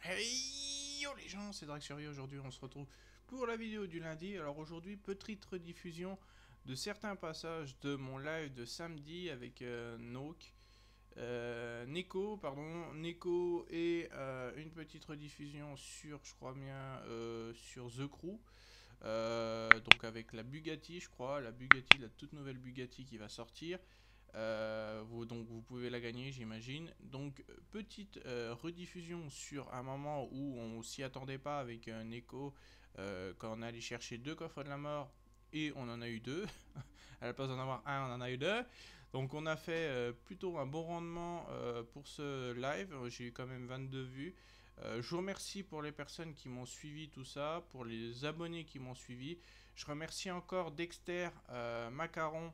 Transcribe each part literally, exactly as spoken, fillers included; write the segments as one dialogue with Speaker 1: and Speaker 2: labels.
Speaker 1: Hey yo les gens, c'est Drake Survie. Aujourd'hui on se retrouve pour la vidéo du lundi. Alors aujourd'hui, petite rediffusion de certains passages de mon live de samedi avec euh, Nook, euh, Neko, pardon, Neko et euh, une petite rediffusion sur, je crois bien, euh, sur The Crew. Euh, donc avec la Bugatti, je crois, la Bugatti, la toute nouvelle Bugatti qui va sortir. Euh, vous, donc vous pouvez la gagner, j'imagine. Donc petite euh, rediffusion sur un moment où on s'y attendait pas avec un écho, euh, quand on allait chercher deux coffres de la mort et on en a eu deux. À la place d'en avoir un, on en a eu deux. Donc on a fait euh, plutôt un bon rendement euh, pour ce live. J'ai eu quand même vingt-deux vues. Euh, je vous remercie pour les personnes qui m'ont suivi, tout ça, pour les abonnés qui m'ont suivi. Je remercie encore Dexter, euh, Macaron,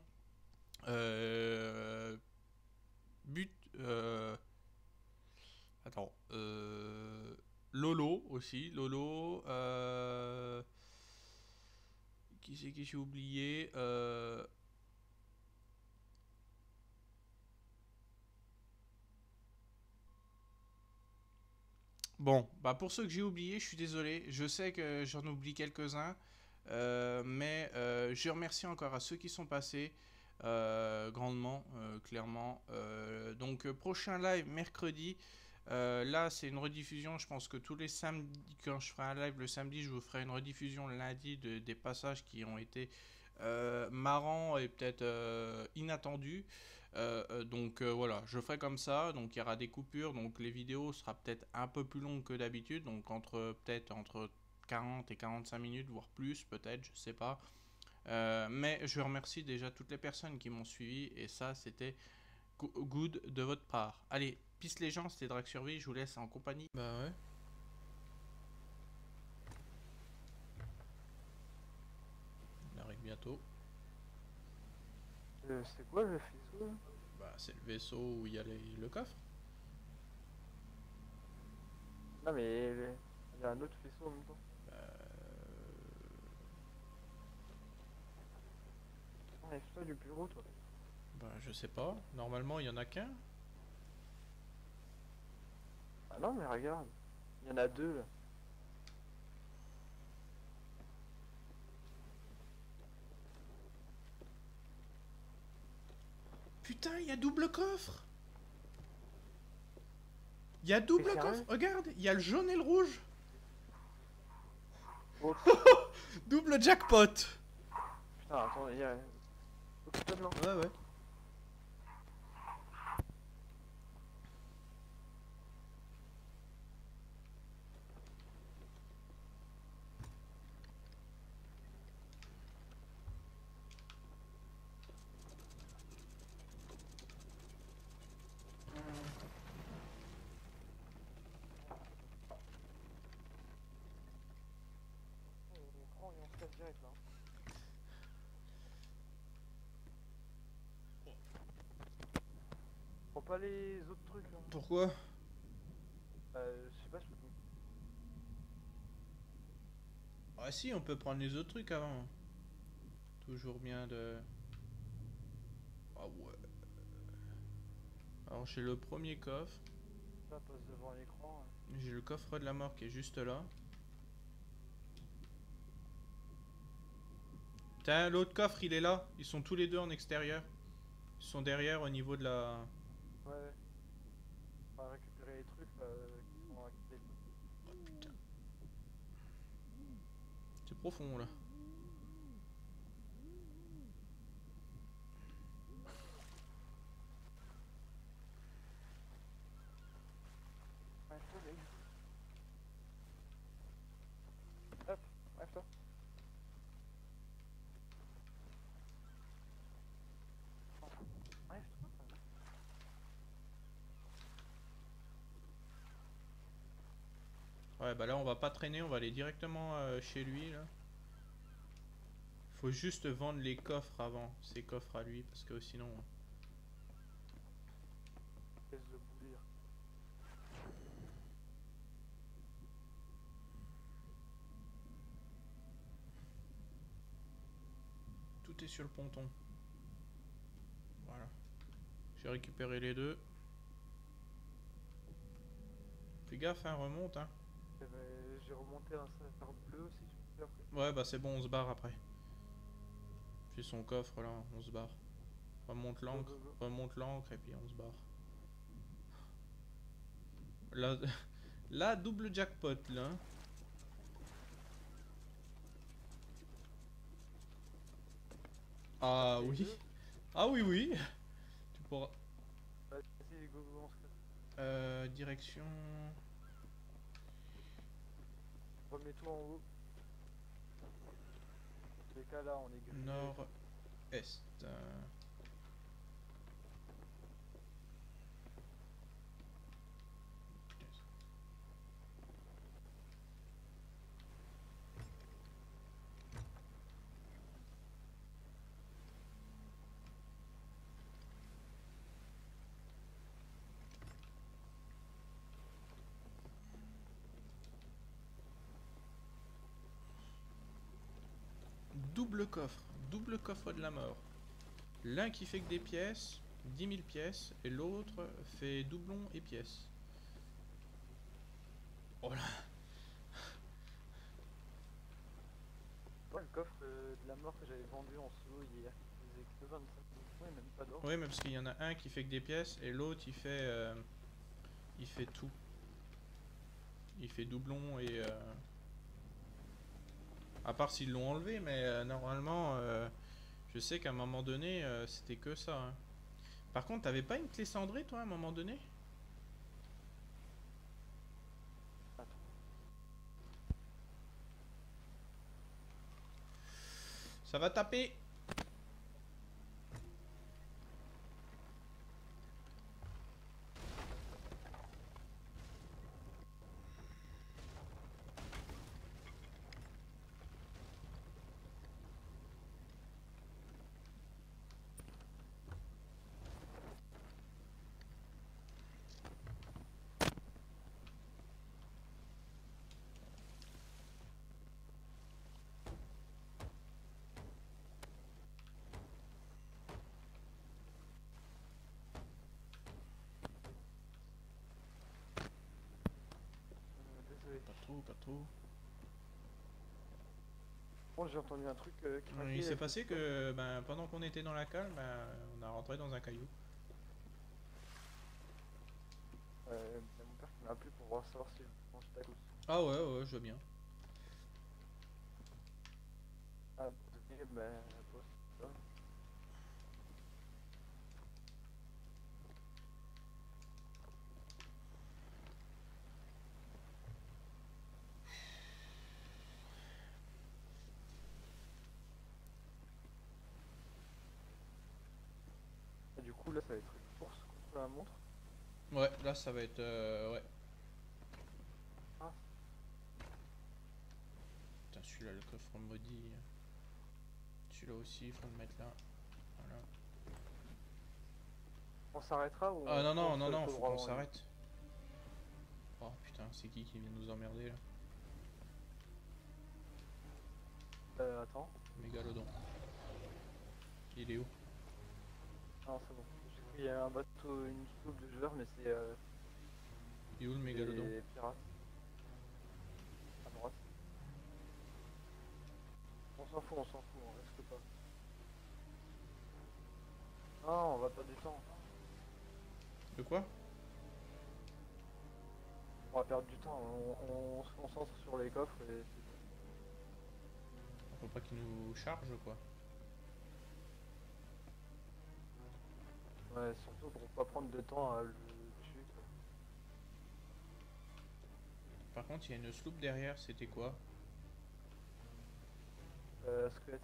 Speaker 1: euh, but. Euh, attends. Euh, Lolo aussi. Lolo. Euh, qui c'est que j'ai oublié euh, Bon, bah pour ceux que j'ai oubliés, je suis désolé. Je sais que j'en oublie quelques-uns. Euh, mais euh, je remercie encore à ceux qui sont passés euh, grandement, euh, clairement. Euh, donc euh, prochain live mercredi. Euh, là c'est une rediffusion. Je pense que tous les samedis, quand je ferai un live le samedi, je vous ferai une rediffusion le lundi de, des passages qui ont été euh, marrants et peut-être euh, inattendus. Euh, euh, donc euh, voilà, je ferai comme ça. Donc il y aura des coupures. Donc les vidéos sera peut-être un peu plus longues que d'habitude. Donc entre peut-être entre quarante et quarante-cinq minutes, voire plus, peut-être, je sais pas. Euh, mais je remercie déjà toutes les personnes qui m'ont suivi et ça, c'était good de votre part. Allez, peace les gens, c'était Drake Survie, je vous laisse en compagnie. Bah ouais. On arrive bientôt.
Speaker 2: Euh, c'est quoi le faisceau là?
Speaker 1: Bah, c'est le vaisseau où il y a les, le coffre.
Speaker 2: Non mais le- il y a un autre faisceau en même temps. Enlève-toi du bureau toi.
Speaker 1: Bah, je sais pas. Normalement, il y en a qu'un.
Speaker 2: Ah non mais regarde, il y en a deux là.
Speaker 1: Putain, il y a double coffre. Il y a
Speaker 2: T'es
Speaker 1: double coffre.
Speaker 2: sérieux?
Speaker 1: Regarde, il y a le jaune et le rouge.
Speaker 2: Oh putain,
Speaker 1: Double jackpot.
Speaker 2: putain attends, il y a... Occupe-toi de l'en-
Speaker 1: Ouais, ouais.
Speaker 2: On prend et on se casse direct là. Prends pas les autres trucs là.
Speaker 1: Pourquoi?
Speaker 2: Euh, je sais pas, je peux...
Speaker 1: Ah si, on peut prendre les autres trucs avant. Toujours bien de... Ah ouais. Alors j'ai le premier coffre.
Speaker 2: Ça passe devant l'écran. hein.
Speaker 1: J'ai le coffre de la mort qui est juste là. Putain, l'autre coffre il est là. Ils sont tous les deux en extérieur. Ils sont derrière au niveau de la...
Speaker 2: Ouais, ouais. On va récupérer les trucs là, euh, qui sont à côté.
Speaker 1: Oh putain. C'est profond là.
Speaker 2: Ouais, toi, mec. Hop, lève-toi. Lève-toi.
Speaker 1: Ouais bah là on va pas traîner, on va aller directement euh, chez lui là. Faut juste vendre les coffres avant, ces coffres à lui, parce que sinon...
Speaker 2: Laisse de bouillir.
Speaker 1: Tout est sur le ponton. Voilà. J'ai récupéré les deux. Fais gaffe, hein, remonte, hein.
Speaker 2: j'avais- J'ai remonté un serveur bleu si tu veux. Après.
Speaker 1: Ouais, bah c'est bon, on se barre après. J'ai son coffre là, on se barre. Remonte
Speaker 2: Go,
Speaker 1: l'encre,
Speaker 2: go, go.
Speaker 1: remonte l'encre et puis on se barre. Là, là double jackpot là. Hein. Ah
Speaker 2: Les
Speaker 1: oui.
Speaker 2: deux.
Speaker 1: Ah oui, oui. Tu pourras.
Speaker 2: Vas-y, go, go, on se casse.
Speaker 1: Euh, direction.
Speaker 2: Remets-toi en haut. Dans les cas là, on est grillé.
Speaker 1: Nord-est. Euh, Double coffre. Double coffre de la mort. L'un qui fait que des pièces, dix mille pièces, et l'autre fait doublon et pièces. Oh là.
Speaker 2: Ouais, le coffre euh, de la mort que j'avais vendu en solo hier, il faisait que vingt-cinq mille points et même pas d'or.
Speaker 1: Oui, mais parce qu'il y en a un qui fait que des pièces et l'autre il fait euh, il fait tout. Il fait doublon et euh, à part s'ils l'ont enlevé, mais euh, normalement euh, je sais qu'à un moment donné euh, c'était que ça. Hein. Par contre, t'avais pas une clé cendrée toi à un moment donné?
Speaker 2: Attends.
Speaker 1: Ça va taper.
Speaker 2: Euh, désolé.
Speaker 1: Pas trop, pas trop.
Speaker 2: Bon, j'ai entendu un truc euh, craquer.
Speaker 1: Il s'est
Speaker 2: avec
Speaker 1: passé
Speaker 2: le coffre.
Speaker 1: que ben, pendant qu'on était dans la cale, ben, on a rentré dans un caillou.
Speaker 2: Euh, il y a mon père qui m'a appelé pour voir savoir si je mange ta gousse.
Speaker 1: Ah ouais, ouais, je veux bien.
Speaker 2: Ah, désolé, bah, boss, ça. Et du coup, là, ça va être une course contre la montre.
Speaker 1: Ouais, là ça va être... Euh, ouais.
Speaker 2: Ah,
Speaker 1: Putain, celui-là, le coffre maudit. Celui-là aussi, il faut le mettre là. Voilà.
Speaker 2: on s'arrêtera ou
Speaker 1: Ah
Speaker 2: on
Speaker 1: non, non,
Speaker 2: fonce
Speaker 1: non, non,
Speaker 2: tout
Speaker 1: faut
Speaker 2: droit
Speaker 1: qu'on
Speaker 2: dans les-
Speaker 1: s'arrête. Oh putain, c'est qui qui vient nous emmerder là?
Speaker 2: Euh, attends.
Speaker 1: Mégalodon. Il est où?
Speaker 2: Non, c'est bon. J'ai cru qu'il y a un bateau, une soupe de joueurs, mais c'est euh,
Speaker 1: Il est où le mégalodon?
Speaker 2: des pirates. À droite. On s'en fout, on s'en fout, on risque pas. Non, on va perdre du temps.
Speaker 1: De quoi?
Speaker 2: On va perdre du temps. On, on se concentre sur les coffres et c'est
Speaker 1: Faut pas qu'il nous charge quoi.
Speaker 2: tout. Ouais, surtout pour pas prendre de temps à le tuer, quoi.
Speaker 1: Par contre, il y a une sloop derrière, c'était quoi?
Speaker 2: Euh, squelette.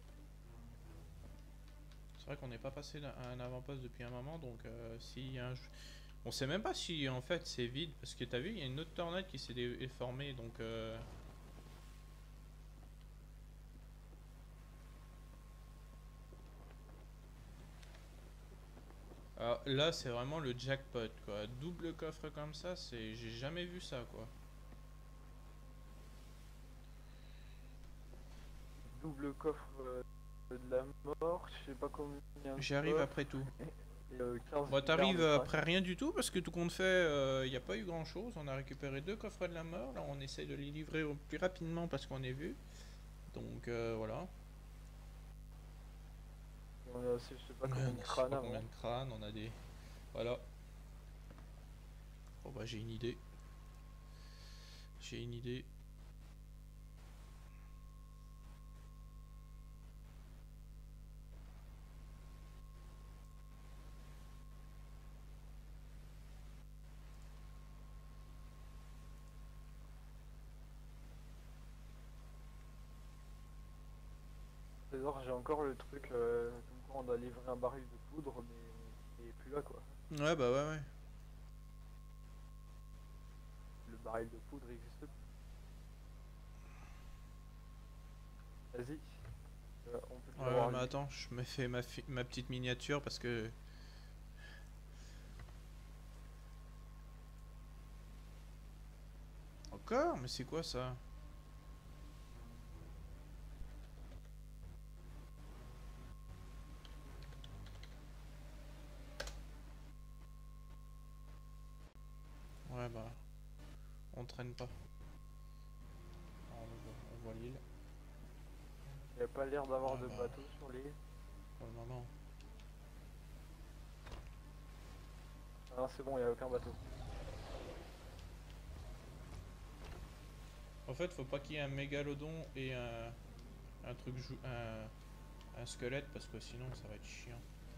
Speaker 1: C'est vrai qu'on n'est pas passé à un avant-poste depuis un moment, donc euh, s'il y a un... On sait même pas si en fait c'est vide, parce que t'as vu, il y a une autre tornade qui s'est dé- formée, donc... Euh... Alors là, c'est vraiment le jackpot, quoi. Double coffre comme ça, c'est... J'ai jamais vu ça, quoi.
Speaker 2: Double coffre euh, de la mort, je sais pas combien de
Speaker 1: J'arrive
Speaker 2: coffres.
Speaker 1: après tout.
Speaker 2: Et euh, quinze
Speaker 1: Bon, t'arrives
Speaker 2: milliards de
Speaker 1: après
Speaker 2: cracks.
Speaker 1: rien du tout parce que tout compte fait, il n'y a pas eu grand chose. On a récupéré deux coffrets de la mort. Là, on essaye de les livrer au plus rapidement parce qu'on est vu. Donc euh, voilà.
Speaker 2: Et on a aussi je sais pas
Speaker 1: On
Speaker 2: combien de
Speaker 1: a je sais
Speaker 2: crânes
Speaker 1: pas
Speaker 2: à
Speaker 1: combien
Speaker 2: vendre.
Speaker 1: de crânes, on a des. Voilà. Bon bah j'ai une idée. J'ai une idée.
Speaker 2: D'ailleurs, j'ai encore le truc euh, comme quoi on doit livrer un baril de poudre, mais il est plus là quoi.
Speaker 1: Ouais bah ouais ouais.
Speaker 2: Le baril de poudre existe plus. Vas-y, euh, on peut plus
Speaker 1: Ouais ouais
Speaker 2: l'avoir
Speaker 1: mais
Speaker 2: lui.
Speaker 1: attends, je me fais ma, fi- ma petite miniature parce que. Encore? Mais c'est quoi ça? Ouais bah. On traîne pas. On voit, on voit l'île.
Speaker 2: Il n'y a pas l'air d'avoir
Speaker 1: Ouais
Speaker 2: de
Speaker 1: bah.
Speaker 2: bateau sur l'île.
Speaker 1: Pour le moment.
Speaker 2: Ah non, c'est bon, il n'y a aucun bateau.
Speaker 1: En fait, faut pas qu'il y ait un mégalodon et un, un truc jou un, un squelette parce que sinon ça va être chiant.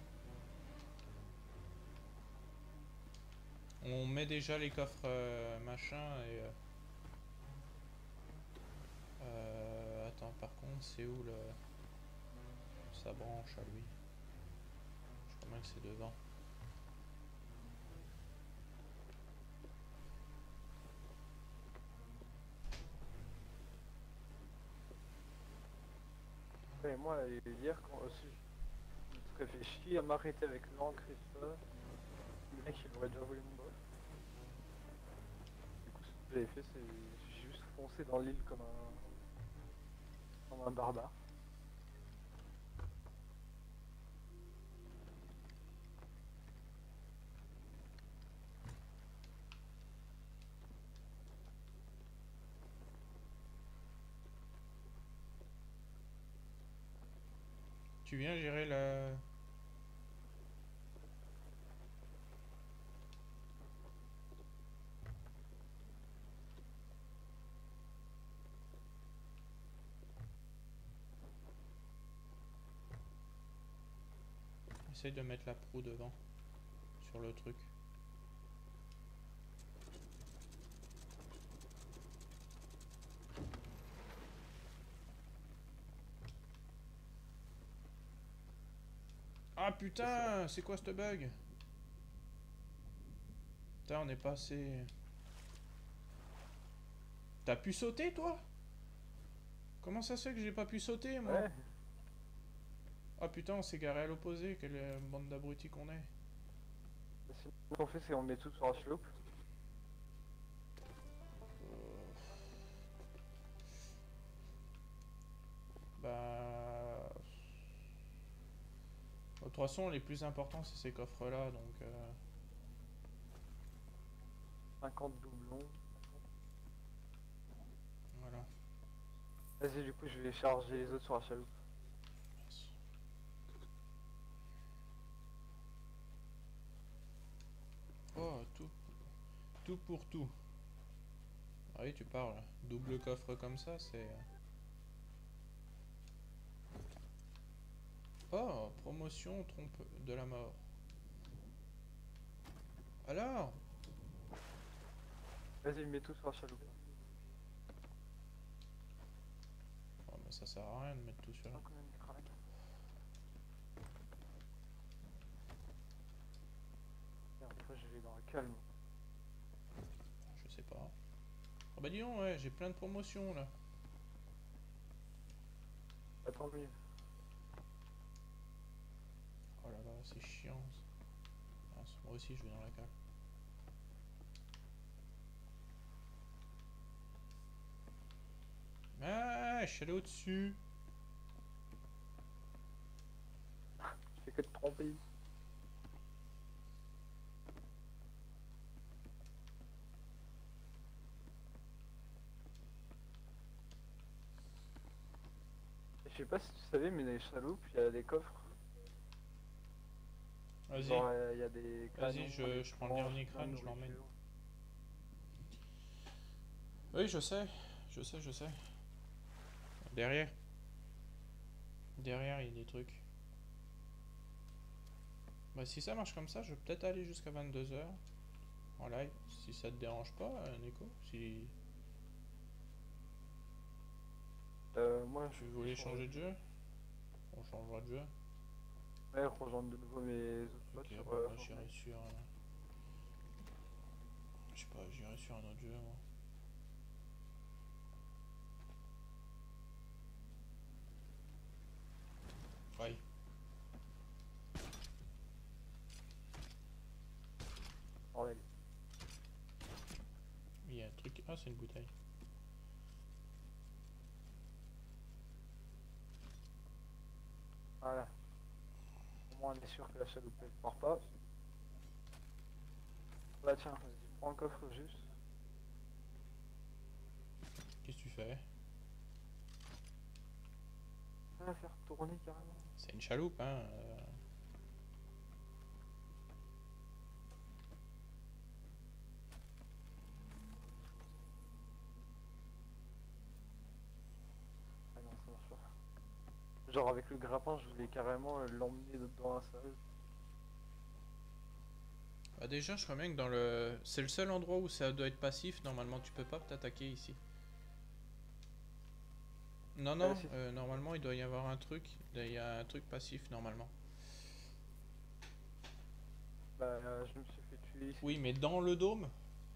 Speaker 1: On met déjà les coffres euh, machin et euh, euh, attends par contre c'est où le sa branche à lui? Je crois bien que c'est devant.
Speaker 2: Et moi, hier, quand aussi, je me serais fait chier à m'arrêter avec l'encre et tout ça, le mec il aurait déjà volé mon bras. Du coup, ce que j'avais fait, c'est j'ai juste foncé dans l'île comme un, comme un barbare.
Speaker 1: Tu viens gérer la... Essaye de mettre la proue devant sur le truc. Ah putain, c'est quoi ce bug? Putain, on est passé. T'as pu sauter toi? Comment ça se fait que j'ai pas pu sauter moi?
Speaker 2: Ouais,
Speaker 1: Ah putain, on s'est garé à l'opposé, quelle euh, bande d'abrutis qu'on est.
Speaker 2: sinon, ce qu'on fait, c'est on met tout sur la slope.
Speaker 1: Euh, Bah... De toute façon, les plus importants, c'est ces coffres-là, donc... Euh...
Speaker 2: cinquante doublons.
Speaker 1: Voilà.
Speaker 2: Vas-y, du coup, je vais charger les autres sur la chaloupe.
Speaker 1: Oh, tout... Tout pour tout. Ah oui, tu parles. Double coffre comme ça, c'est... Oh, promotion trompe de la mort. Alors?
Speaker 2: Vas-y, mets tout sur la chaloupe.
Speaker 1: Oh, mais ça sert à rien de mettre tout sur...
Speaker 2: Ah, combien de craques. Merde, après, je vais dans le calme.
Speaker 1: Je sais pas. Oh bah dis donc, ouais, j'ai plein de promotions là.
Speaker 2: Attends mieux.
Speaker 1: Oh là là, c'est chiant. Ah, moi aussi, je vais dans la cale. Ah, je suis allé au-dessus.
Speaker 2: Je fais que de tromper. Je sais pas si tu savais, mais dans les chaloupes, il y a des coffres.
Speaker 1: Vas-y,
Speaker 2: Genre, euh, il y a des canons,
Speaker 1: vas-y, je,
Speaker 2: des
Speaker 1: je prends le
Speaker 2: tranches,
Speaker 1: dernier
Speaker 2: plein de
Speaker 1: crâne, je l'emmène.
Speaker 2: nourriture.
Speaker 1: Oui, je sais, je sais, je sais. Derrière. Derrière, il y a des trucs. Bah, si ça marche comme ça, je vais peut-être aller jusqu'à vingt-deux heures en live, si ça te dérange pas, euh, Nico. Si
Speaker 2: Euh, moi,
Speaker 1: tu
Speaker 2: je vais
Speaker 1: voulais
Speaker 2: changer
Speaker 1: changer de
Speaker 2: de jeu.
Speaker 1: jeu, on changera de jeu.
Speaker 2: Ouais, rejoindre de nouveau mes autres
Speaker 1: Ok,
Speaker 2: potes sur
Speaker 1: bon,
Speaker 2: euh,
Speaker 1: bah, j'irai
Speaker 2: Fortnite.
Speaker 1: sur. euh, Je sais pas, j'irai sur un autre jeu, moi. Aïe,
Speaker 2: Bordel.
Speaker 1: il y a un truc. Ah, c'est une bouteille.
Speaker 2: Voilà. Au moins, on est sûr que la chaloupe elle part pas. Bah tiens, vas-y, prends le coffre juste.
Speaker 1: Qu'est-ce que tu fais?
Speaker 2: Ça va faire tourner carrément.
Speaker 1: C'est une chaloupe, hein. euh,
Speaker 2: Ah non, ça marche pas. Genre avec le grappin, je voulais carrément euh, l'emmener dans la salle.
Speaker 1: Bah, déjà, je crois bien que dans le. C'est le seul endroit où ça doit être passif. Normalement, tu peux pas t'attaquer ici. Non,
Speaker 2: Euh,
Speaker 1: non,
Speaker 2: si,
Speaker 1: euh,
Speaker 2: si.
Speaker 1: normalement, il doit y avoir un truc. Il y a un truc passif, normalement.
Speaker 2: Bah, euh, je me suis fait tuer ici.
Speaker 1: Oui, mais dans le dôme.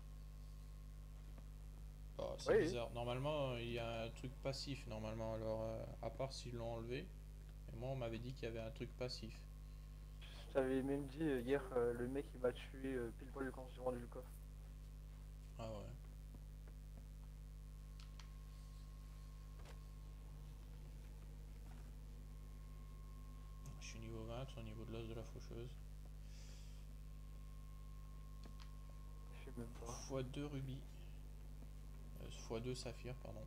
Speaker 1: Oh, c'est
Speaker 2: Oui, oui.
Speaker 1: bizarre. Normalement, il y a un truc passif, normalement. Alors, euh, à part s'ils l'ont enlevé. Et moi, on m'avait dit qu'il y avait un truc passif.
Speaker 2: Je t'avais même dit euh, hier, euh, le mec il m'a tué euh, pile poil quand j'ai rendu le coffre.
Speaker 1: Ah ouais. Je suis niveau vingt au niveau de l'os de la faucheuse.
Speaker 2: Je sais même pas.
Speaker 1: fois deux rubis. Euh, fois deux saphir, pardon.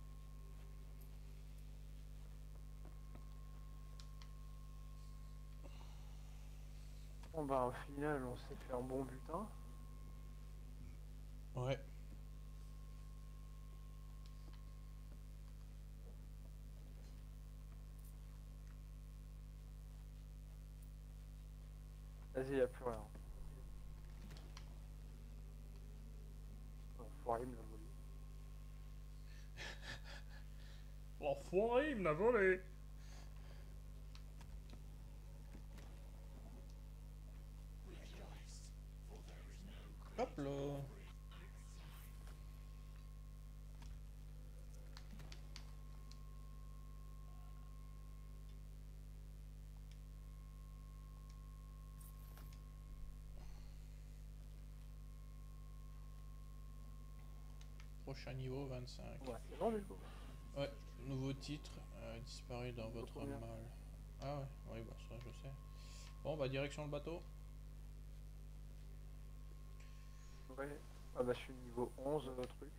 Speaker 2: Bon bah au final on s'est fait un bon butin.
Speaker 1: Ouais.
Speaker 2: Vas-y, y a plus rien. L'enfoiré me l'a volé.
Speaker 1: L'enfoiré, il me l'a volé. Hop là. Prochain niveau, vingt-cinq.
Speaker 2: Ouais, c'est bon du coup.
Speaker 1: Ouais, nouveau titre, euh, disparu dans
Speaker 2: Niveau
Speaker 1: votre
Speaker 2: combien?
Speaker 1: mal. Ah ouais, oui, bah ça je sais. Bon, bah direction le bateau.
Speaker 2: Ouais. Ah bah je suis niveau onze euh, truc.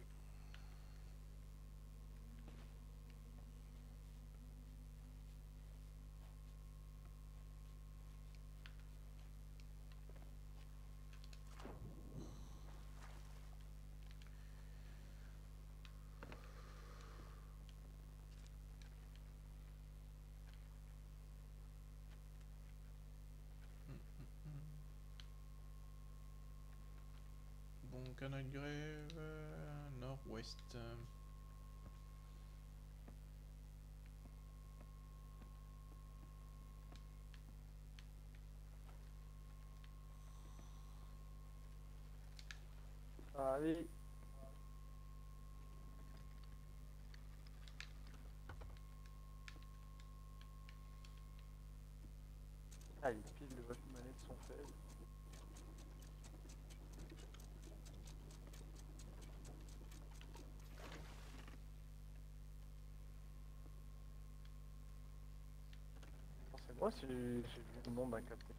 Speaker 1: Bon, canal de grève, euh, nord-ouest.
Speaker 2: Allez. Ah les piles de votre manette sont faibles. C'est moi si j'ai j'ai vu le nom d'un capitaine.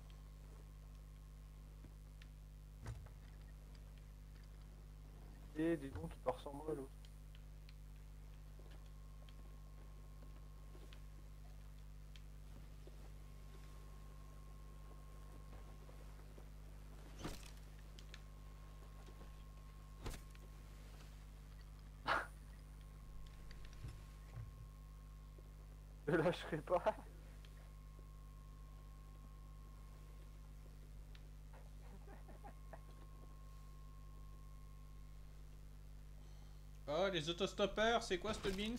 Speaker 2: Et Eh, dis donc, il part sans moi, l'autre. Je lâcherai pas.
Speaker 1: Oh, les autostoppeurs, c'est quoi, Stubbins?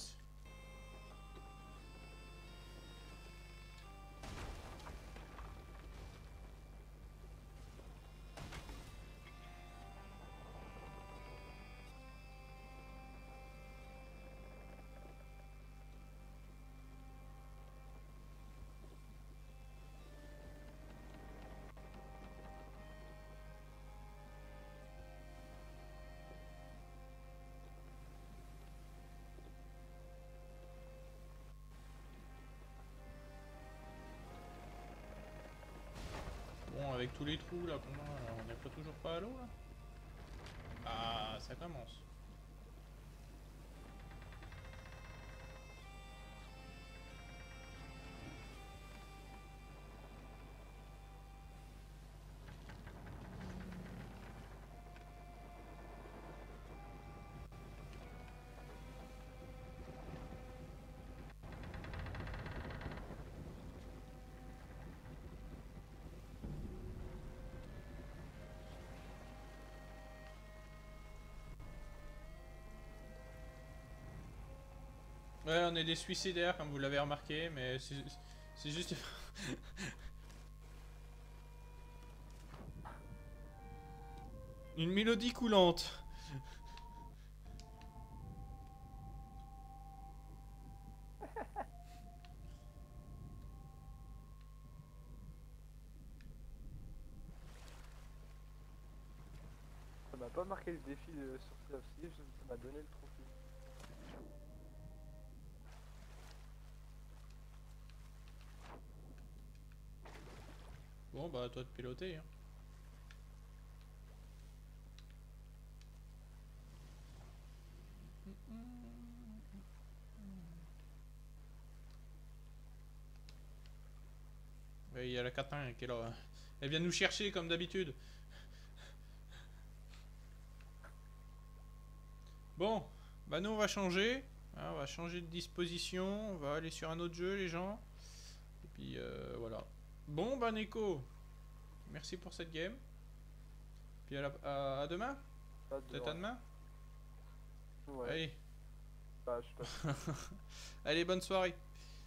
Speaker 1: Bon, avec tous les trous là qu'on a, on n'est pas toujours pas à l'eau là. Ah, ça commence. Ouais, on est des suicidaires comme vous l'avez remarqué, mais c'est juste... Une mélodie coulante.
Speaker 2: Ça m'a pas marqué le défi de sur Sea of Thieves, ça m'a donné le trophée.
Speaker 1: Bon, bah, à toi de piloter. Hein. Il y a la Catin qui est là. Elle vient nous chercher comme d'habitude. Bon, bah nous on va changer. Hein, on va changer de disposition. On va aller sur un autre jeu les gens. Et puis euh, voilà. Bon bah Neko, merci pour cette game. Puis à, la, à, à demain. Peut-être à demain.
Speaker 2: Ouais.
Speaker 1: Allez.
Speaker 2: Bah, je
Speaker 1: Allez, bonne soirée.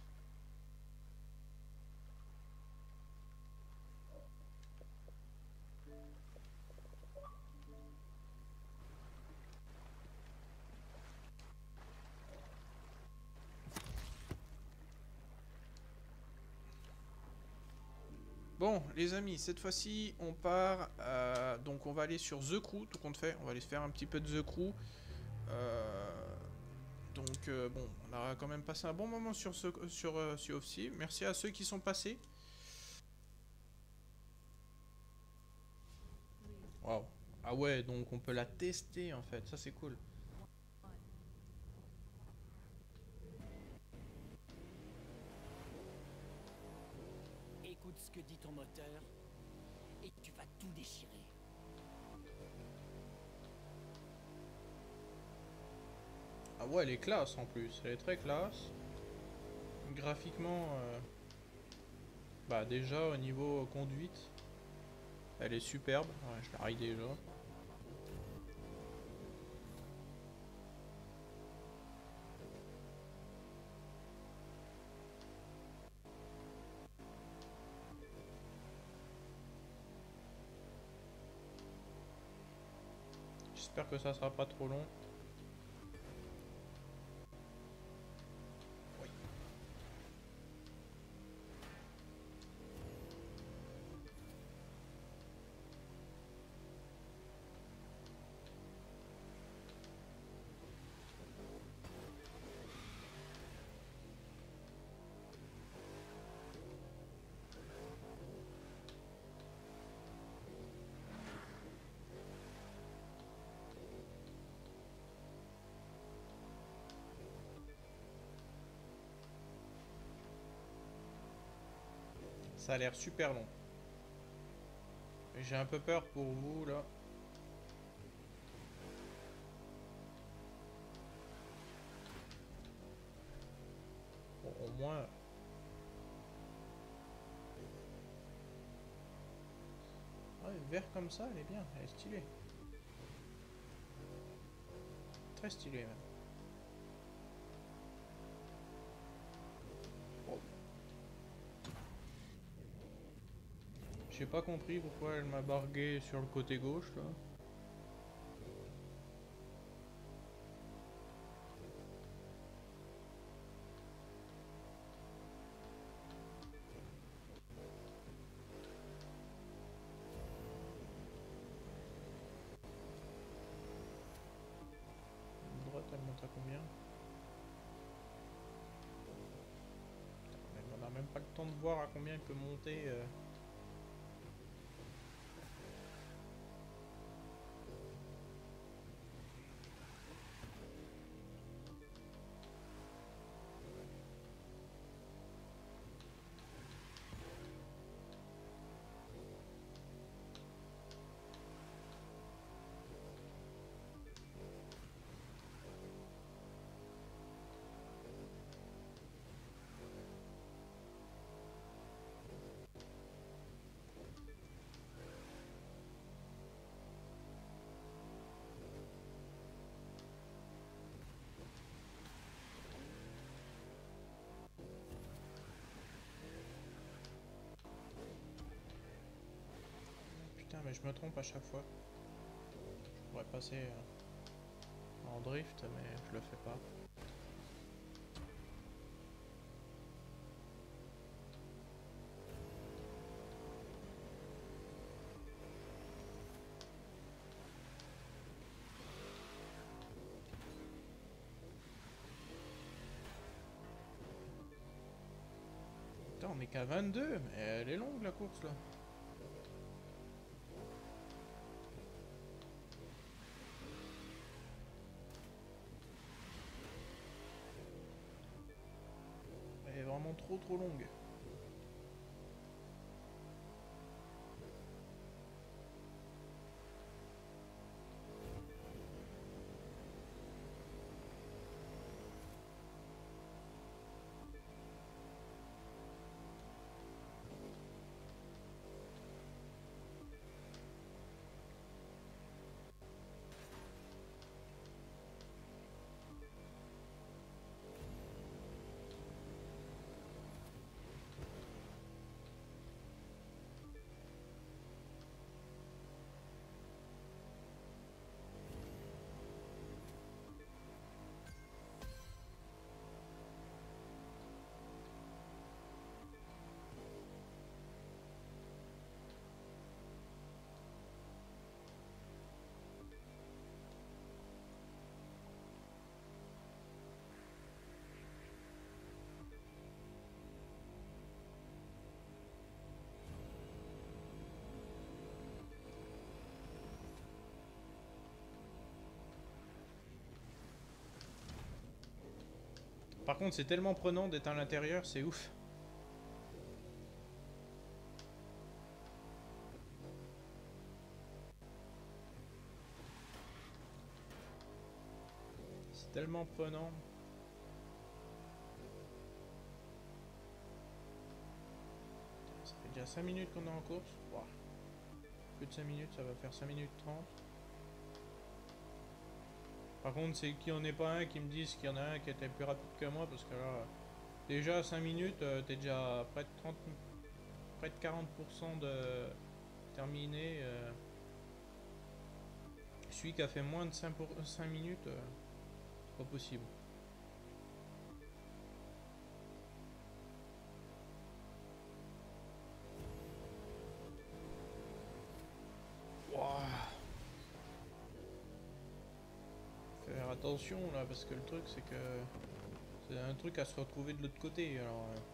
Speaker 1: Bon, les amis, cette fois-ci, on part. Euh, donc, on va aller sur The Crew, tout compte fait. On va aller se faire un petit peu de The Crew. Euh, donc, euh, bon, on a quand même passé un bon moment sur ce, sur euh, Sea of Thieves. Merci à ceux qui sont passés. Waouh. Ah ouais, donc on peut la tester en fait. Ça, c'est cool.
Speaker 3: Écoute ce que dit ton moteur et tu vas tout déchirer.
Speaker 1: Ah ouais, elle est classe en plus. Elle est très classe. Graphiquement, euh, bah déjà au niveau conduite, elle est superbe. Ouais, je la raille déjà. J'espère que ça sera pas trop long. Oui. Ça a l'air super long. J'ai un peu peur pour vous là. Bon, au moins. Ouais, vert comme ça, elle est bien, elle est stylée. Très stylée même. Bon. J'ai pas compris pourquoi elle m'a bargué sur le côté gauche là. Droite, elle monte à combien? On n'a même pas le temps de voir à combien il peut monter. Euh... Putain, mais je me trompe à chaque fois. Je pourrais passer euh, en drift, mais je le fais pas. Putain, on est qu'à vingt-deux, mais elle est longue la course là. Elle est vraiment trop trop longue. Par contre, c'est tellement prenant d'être à l'intérieur, c'est ouf. C'est tellement prenant. Ça fait déjà cinq minutes qu'on est en course. Wow. Plus de cinq minutes, ça va faire cinq minutes trente. Par contre, c'est qu'il n'y en ait pas un qui me dise qu'il y en a un qui était plus rapide que moi, parce que là, déjà cinq minutes, euh, t'es déjà près de trente, près de quarante pour cent de terminé. Euh, celui qui a fait moins de cinq, pour, cinq minutes, euh, c'est pas possible. Wow. Faire attention là, parce que le truc c'est que c'est un truc à se retrouver de l'autre côté. Alors, euh...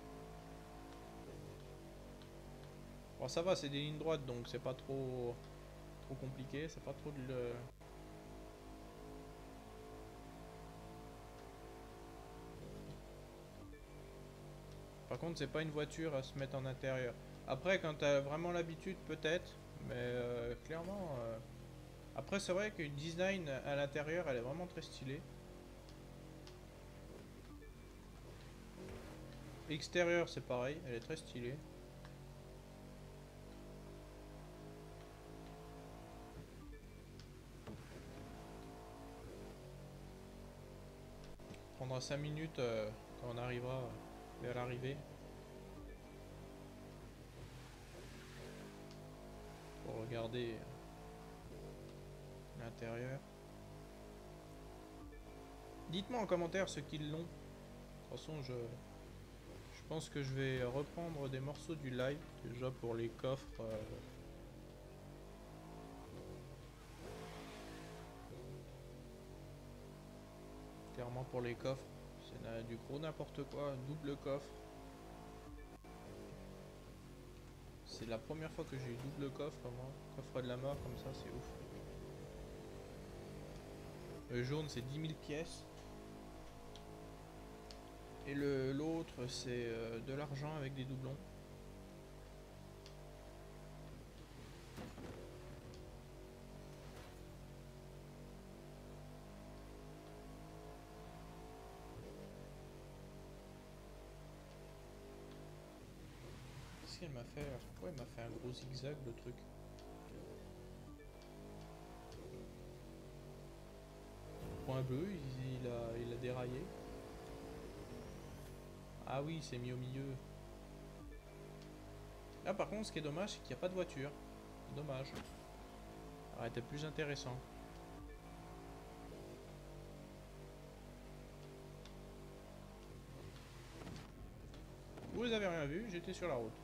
Speaker 1: bon, ça va, c'est des lignes droites, donc c'est pas trop trop compliqué, c'est pas trop de le... Par contre, c'est pas une voiture à se mettre en intérieur. Après, quand t'as vraiment l'habitude, peut-être. Mais euh, clairement... euh, Après, c'est vrai que le design à l'intérieur, elle est vraiment très stylée. Extérieur, c'est pareil, elle est très stylée. Ça prendra cinq minutes euh, quand on arrivera vers l'arrivée. Pour regarder l'intérieur. Dites-moi en commentaire ceux qui l'ont. De toute façon, je, je pense que je vais reprendre des morceaux du live. Déjà pour les coffres. Euh, clairement pour les coffres. C'est du gros n'importe quoi. Double coffre. C'est la première fois que j'ai eu double coffre, moi. Coffre de la mort comme ça, c'est ouf. Le jaune, c'est dix mille pièces. Et le l'autre, c'est euh, de l'argent avec des doublons. Qu'est-ce qu'elle m'a fait? Pourquoi il m'a fait un gros zigzag, le truc? Point bleu, il, il, a, il a déraillé. Ah oui, c'est mis au milieu. Là par contre, ce qui est dommage, c'est qu'il n'y a pas de voiture. Dommage. Ça aurait été plus intéressant. Vous avez rien vu, j'étais sur la route.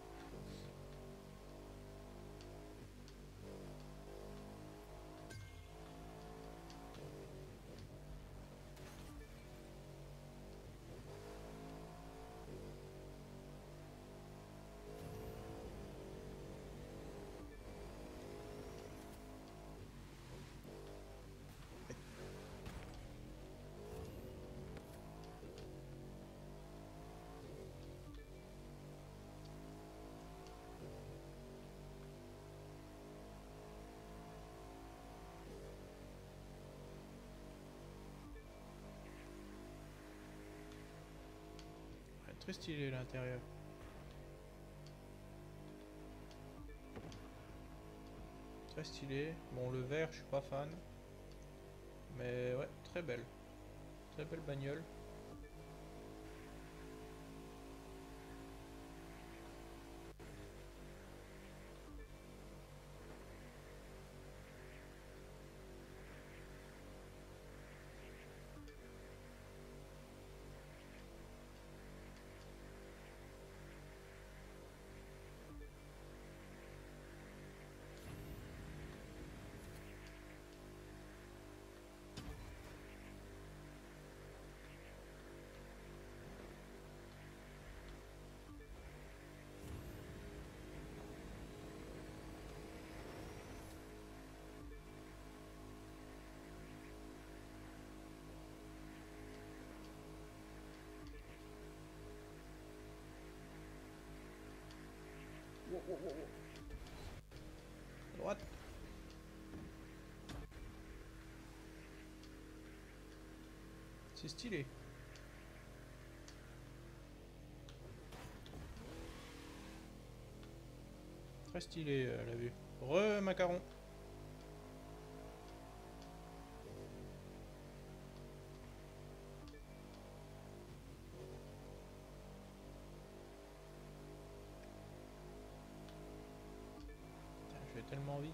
Speaker 1: Très stylé l'intérieur. Très stylé. Bon, le vert, je suis pas fan. Mais ouais, très belle. Très belle bagnole. Wow, wow, wow, wow. Droite. C'est stylé. Très stylé euh, la vue. Re macaron. Putain, je vais tellement vite.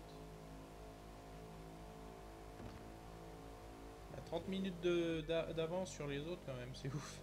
Speaker 1: À trente minutes de- d'a- d'avance sur les autres quand même, c'est ouf.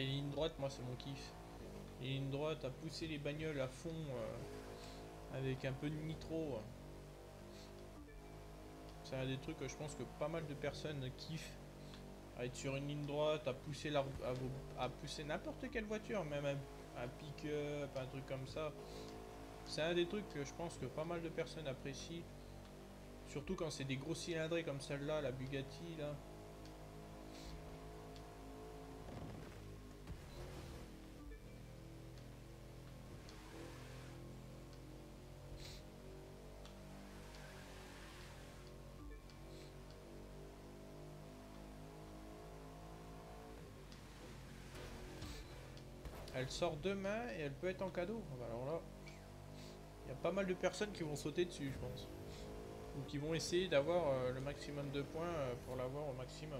Speaker 1: les lignes droites, moi c'est mon kiff. Les lignes droites, à pousser les bagnoles à fond euh, avec un peu de nitro. C'est un des trucs que je pense que pas mal de personnes kiffent. À être sur une ligne droite, à pousser la, à, vous, à pousser n'importe quelle voiture, même un, un pick-up, un truc comme ça. C'est un des trucs que je pense que pas mal de personnes apprécient. Surtout quand c'est des gros cylindrés comme celle-là, la Bugatti là. Elle sort demain et elle peut être en cadeau. Alors là, il y a pas mal de personnes qui vont sauter dessus, je pense. Ou qui vont essayer d'avoir euh, le maximum de points euh, pour l'avoir au maximum.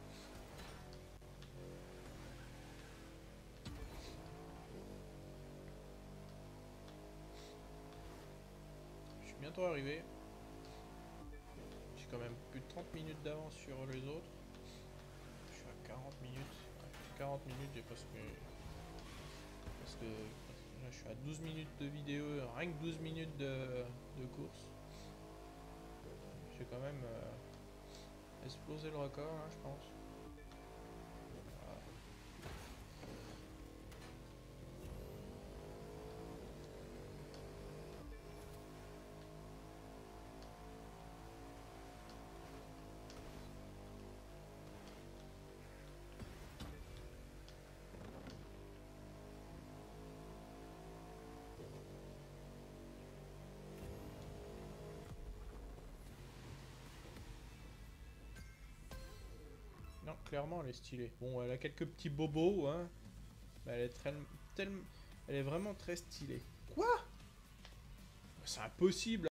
Speaker 1: Je suis bientôt arrivé. J'ai quand même plus de trente minutes d'avance sur les autres. Je suis à quarante minutes. Ouais, quarante minutes, j'ai presque... Parce que là, je suis à douze minutes de vidéo, rien que douze minutes de, de course. J'ai quand même euh, explosé le record, hein, je pense. Voilà. Non, clairement, elle est stylée. Bon, elle a quelques petits bobos, hein. Mais elle est très, tellement, elle est vraiment très stylée. Quoi? C'est impossible.